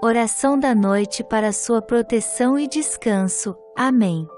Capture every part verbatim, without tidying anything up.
Oração da noite para sua proteção e descanso. Amém.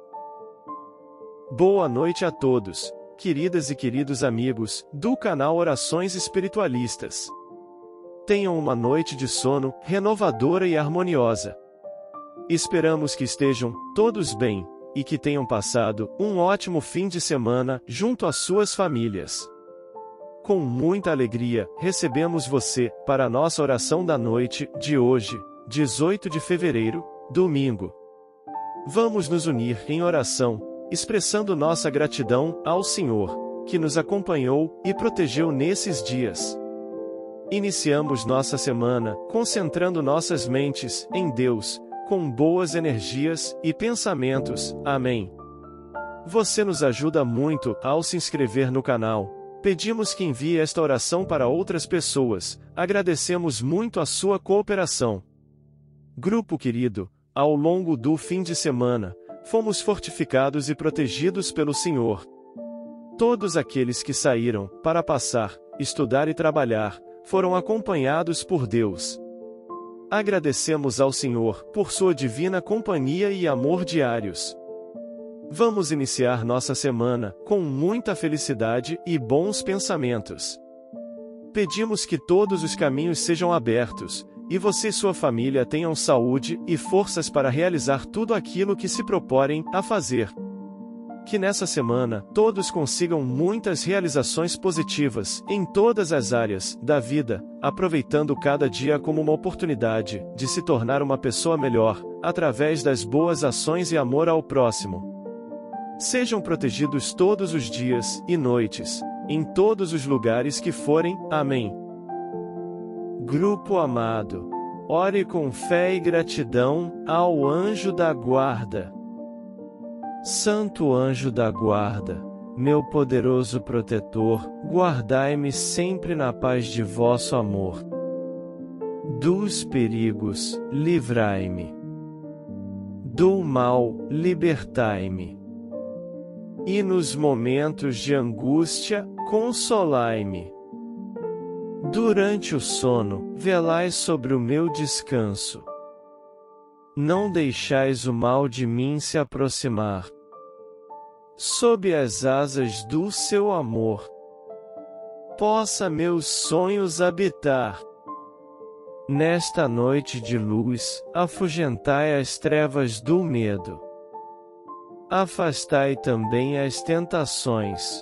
Boa noite a todos, queridas e queridos amigos, do canal Orações Espiritualistas. Tenham uma noite de sono, renovadora e harmoniosa. Esperamos que estejam todos bem, e que tenham passado um ótimo fim de semana junto às suas famílias. Com muita alegria, recebemos você para a nossa oração da noite de hoje, dezoito de fevereiro, domingo. Vamos nos unir em oração, expressando nossa gratidão ao Senhor, que nos acompanhou e protegeu nesses dias. Iniciamos nossa semana concentrando nossas mentes em Deus, com boas energias e pensamentos. Amém. Você nos ajuda muito ao se inscrever no canal. Pedimos que envie esta oração para outras pessoas. Agradecemos muito a sua cooperação. Grupo querido, ao longo do fim de semana, fomos fortificados e protegidos pelo Senhor. Todos aqueles que saíram para passar, estudar e trabalhar, foram acompanhados por Deus. Agradecemos ao Senhor por sua divina companhia e amor diários. Vamos iniciar nossa semana com muita felicidade e bons pensamentos. Pedimos que todos os caminhos sejam abertos, e você e sua família tenham saúde e forças para realizar tudo aquilo que se proporem a fazer. Que nessa semana todos consigam muitas realizações positivas em todas as áreas da vida, aproveitando cada dia como uma oportunidade de se tornar uma pessoa melhor, através das boas ações e amor ao próximo. Sejam protegidos todos os dias e noites, em todos os lugares que forem. Amém. Grupo amado, ore com fé e gratidão ao anjo da guarda. Santo anjo da guarda, meu poderoso protetor, guardai-me sempre na paz de vosso amor. Dos perigos, livrai-me. Do mal, libertai-me. E nos momentos de angústia, consolai-me. Durante o sono, velai sobre o meu descanso. Não deixais o mal de mim se aproximar. Sob as asas do seu amor, possa meus sonhos habitar. Nesta noite de luz, afugentai as trevas do medo. Afastai também as tentações,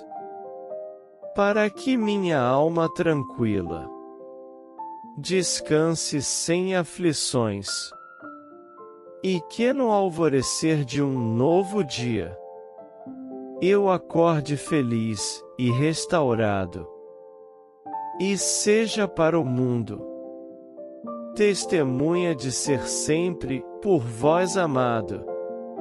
para que minha alma tranquila descanse sem aflições, e que no alvorecer de um novo dia eu acorde feliz e restaurado, e seja para o mundo testemunha de ser sempre por vós amado.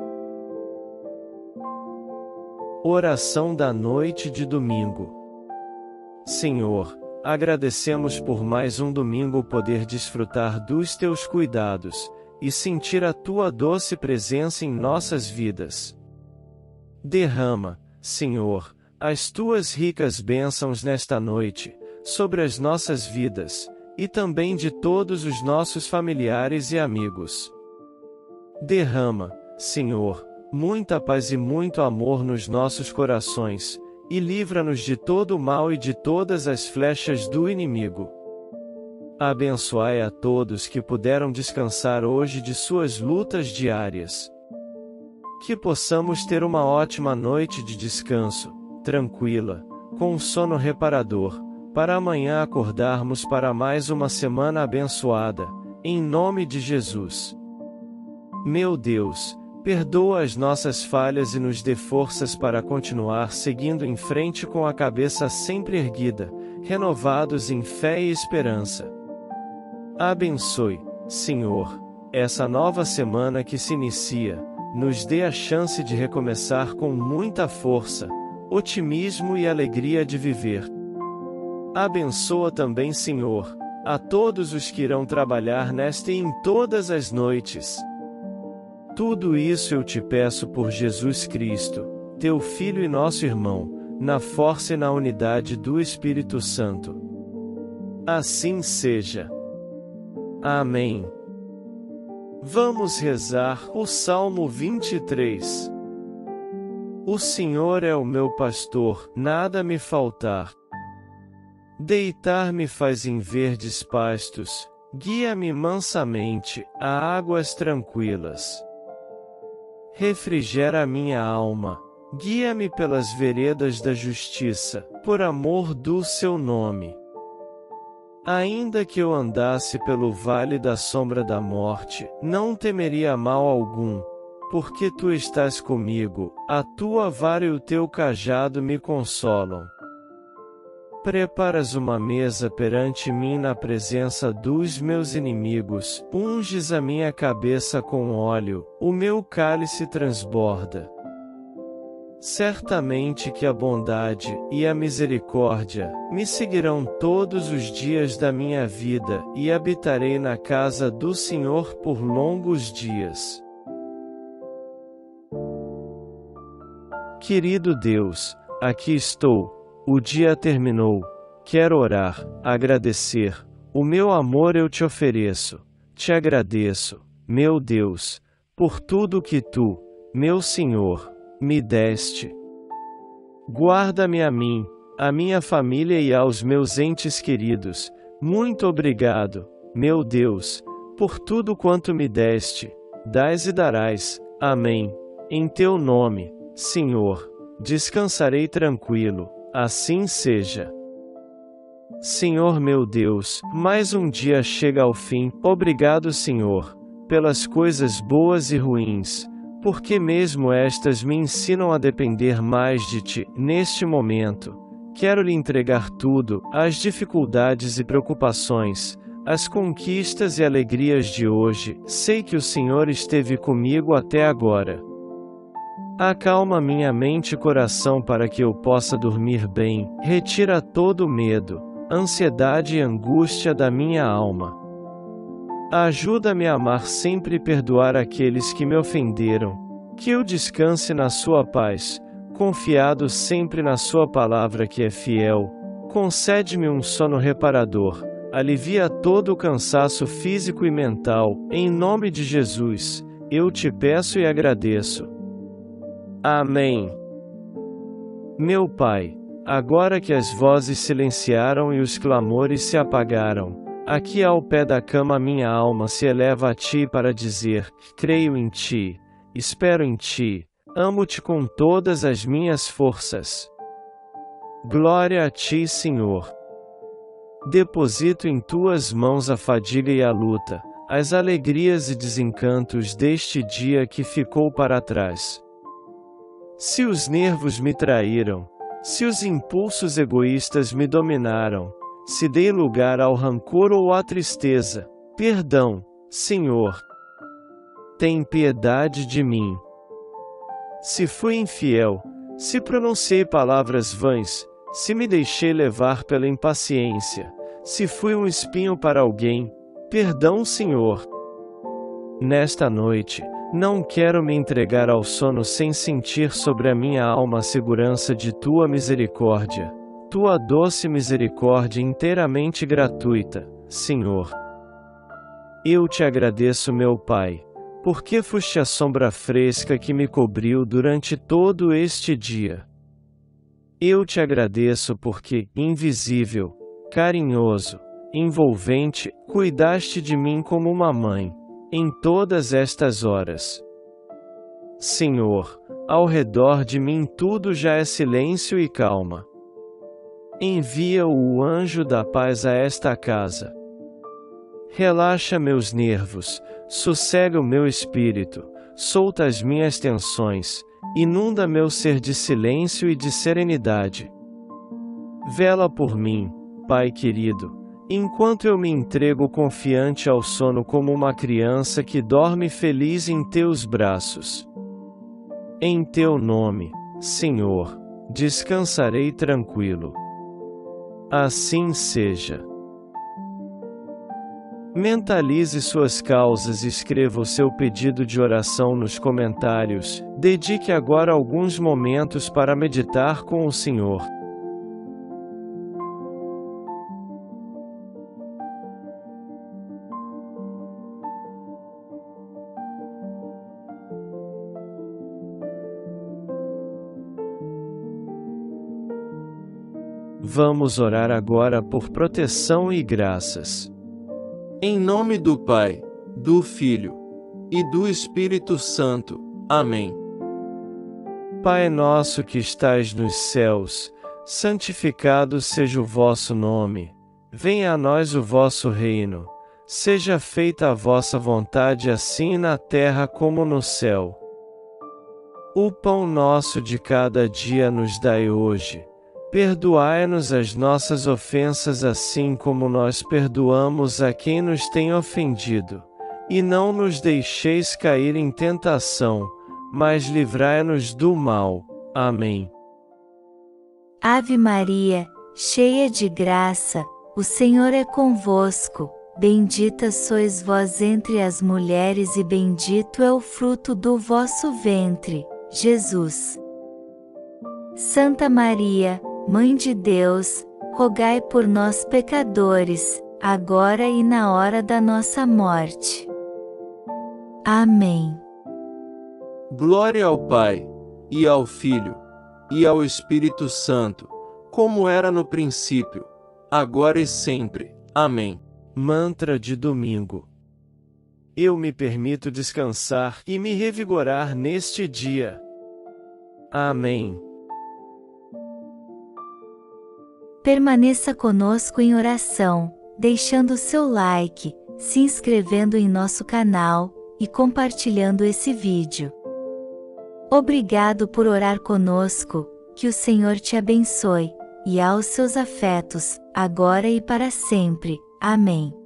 Oração da noite de domingo. Senhor, agradecemos por mais um domingo poder desfrutar dos teus cuidados e sentir a tua doce presença em nossas vidas. Derrama, Senhor, as tuas ricas bênçãos nesta noite, sobre as nossas vidas, e também de todos os nossos familiares e amigos. Derrama, Senhor, muita paz e muito amor nos nossos corações, e livra-nos de todo o mal e de todas as flechas do inimigo. Abençoai a todos que puderam descansar hoje de suas lutas diárias. Que possamos ter uma ótima noite de descanso, tranquila, com um sono reparador, para amanhã acordarmos para mais uma semana abençoada, em nome de Jesus. Meu Deus, perdoa as nossas falhas e nos dê forças para continuar seguindo em frente com a cabeça sempre erguida, renovados em fé e esperança. Abençoe, Senhor, essa nova semana que se inicia, nos dê a chance de recomeçar com muita força, otimismo e alegria de viver. Abençoa também, Senhor, a todos os que irão trabalhar nesta e em todas as noites. Tudo isso eu te peço por Jesus Cristo, teu Filho e nosso irmão, na força e na unidade do Espírito Santo. Assim seja. Amém. Vamos rezar o Salmo vinte e três. O Senhor é o meu pastor, nada me faltar. Deitar-me faz em verdes pastos, guia-me mansamente a águas tranquilas. Refrigera a minha alma, guia-me pelas veredas da justiça, por amor do seu nome. Ainda que eu andasse pelo vale da sombra da morte, não temeria mal algum, porque tu estás comigo, a tua vara e o teu cajado me consolam. Preparas uma mesa perante mim na presença dos meus inimigos, unges a minha cabeça com óleo, o meu cálice transborda. Certamente que a bondade e a misericórdia me seguirão todos os dias da minha vida, e habitarei na casa do Senhor por longos dias. Querido Deus, aqui estou, o dia terminou, quero orar, agradecer, o meu amor eu te ofereço, te agradeço, meu Deus, por tudo que tu, meu Senhor, me deste. Guarda-me a mim, a minha família e aos meus entes queridos. Muito obrigado, meu Deus, por tudo quanto me deste. Dás e darás. Amém. Em teu nome, Senhor, descansarei tranquilo. Assim seja. Senhor meu Deus, mais um dia chega ao fim. Obrigado, Senhor, pelas coisas boas e ruins, porque mesmo estas me ensinam a depender mais de Ti. Neste momento, quero lhe entregar tudo, as dificuldades e preocupações, as conquistas e alegrias de hoje. Sei que o Senhor esteve comigo até agora. Acalma minha mente e coração para que eu possa dormir bem, retira todo o medo, ansiedade e angústia da minha alma. Ajuda-me a amar sempre e perdoar aqueles que me ofenderam, que eu descanse na sua paz, confiado sempre na sua palavra que é fiel. Concede-me um sono reparador, alivia todo o cansaço físico e mental, em nome de Jesus, eu te peço e agradeço. Amém. Meu Pai, agora que as vozes silenciaram e os clamores se apagaram, aqui ao pé da cama minha alma se eleva a Ti para dizer: creio em Ti, espero em Ti, amo-Te com todas as minhas forças. Glória a Ti, Senhor. Deposito em Tuas mãos a fadiga e a luta, as alegrias e desencantos deste dia que ficou para trás. Se os nervos me traíram, se os impulsos egoístas me dominaram, se dei lugar ao rancor ou à tristeza, perdão, Senhor. Tem piedade de mim. Se fui infiel, se pronunciei palavras vãs, se me deixei levar pela impaciência, se fui um espinho para alguém, perdão, Senhor. Nesta noite, não quero me entregar ao sono sem sentir sobre a minha alma a segurança de Tua misericórdia, Tua doce misericórdia inteiramente gratuita, Senhor. Eu te agradeço, meu Pai, porque foste a sombra fresca que me cobriu durante todo este dia. Eu te agradeço porque, invisível, carinhoso, envolvente, cuidaste de mim como uma mãe, em todas estas horas. Senhor, ao redor de mim tudo já é silêncio e calma. Envia o anjo da paz a esta casa. Relaxa meus nervos, sossega o meu espírito, solta as minhas tensões, inunda meu ser de silêncio e de serenidade. Vela por mim, Pai querido, enquanto eu me entrego confiante ao sono como uma criança que dorme feliz em Teus braços. Em Teu nome, Senhor, descansarei tranquilo. Assim seja. Mentalize suas causas e escreva o seu pedido de oração nos comentários. Dedique agora alguns momentos para meditar com o Senhor. Vamos orar agora por proteção e graças. Em nome do Pai, do Filho e do Espírito Santo. Amém. Pai nosso que estais nos céus, santificado seja o vosso nome. Venha a nós o vosso reino. Seja feita a vossa vontade assim na terra como no céu. O pão nosso de cada dia nos dai hoje. Perdoai-nos as nossas ofensas assim como nós perdoamos a quem nos tem ofendido. E não nos deixeis cair em tentação, mas livrai-nos do mal. Amém. Ave Maria, cheia de graça, o Senhor é convosco. Bendita sois vós entre as mulheres e bendito é o fruto do vosso ventre, Jesus. Santa Maria, Mãe de Deus, rogai por nós pecadores, agora e na hora da nossa morte. Amém. Glória ao Pai, e ao Filho, e ao Espírito Santo, como era no princípio, agora e sempre. Amém. Mantra de domingo. Eu me permito descansar e me revigorar neste dia. Amém. Permaneça conosco em oração, deixando seu like, se inscrevendo em nosso canal e compartilhando esse vídeo. Obrigado por orar conosco, que o Senhor te abençoe, e aos seus afetos, agora e para sempre. Amém.